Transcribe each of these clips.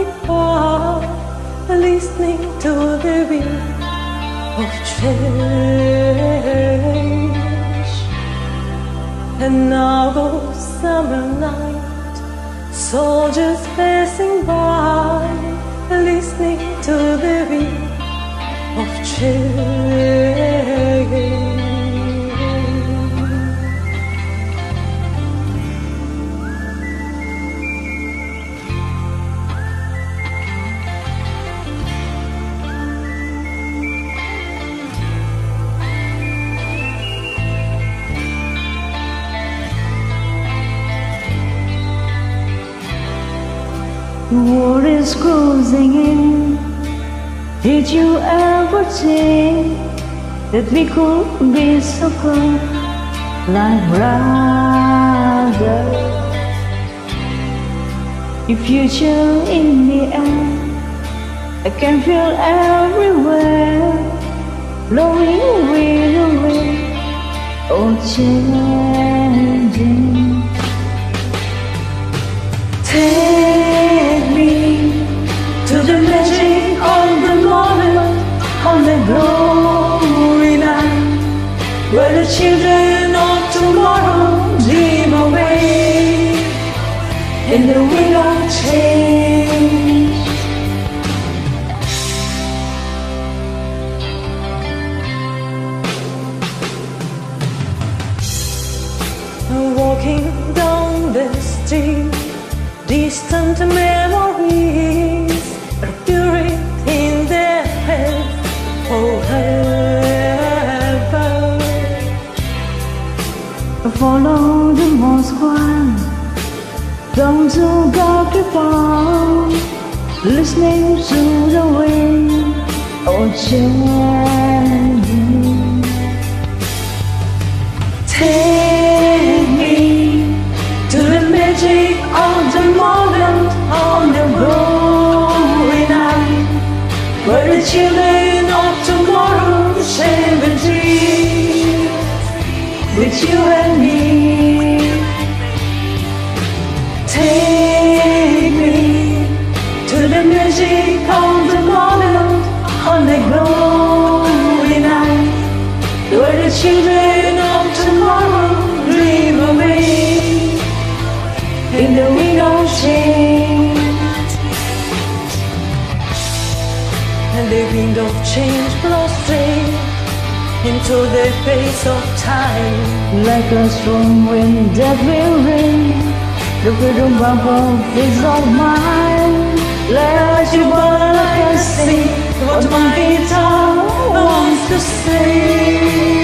passing by, listening to the wind of change. And now goes summer night, soldiers passing by, listening to the wind of change. War is closing in. Did you ever think that we could be so close, like brothers? Your future in the air, I can feel everywhere, blowing with the wind, oh changing. Take me to the magic of the moment, on the glory night, where the children of tomorrow dream away in the wind of change. Walking down the street, distant memories appearing in their heads forever. Follow the Moskva down to Gorky Park, listening to the wind, oh changing. Take me to the magic of the moment, on the glory night, where the children of tomorrow share the dream with you and me. Take me to the magic of the moment, on the glory night, where the children of tomorrow dream away in the wind of change. And the wind of change blows straight into the face of time, like a strong wind that will ring the freedom bubble is all mine. let you burn like a sea, what my guitar wants to say.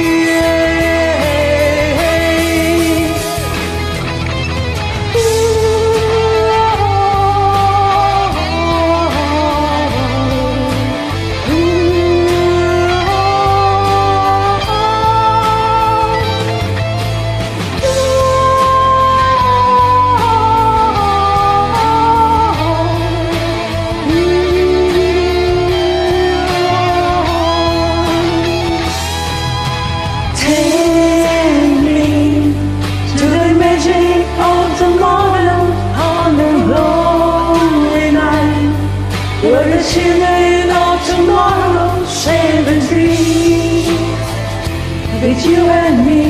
Where the children of tomorrow share the dream with you and me.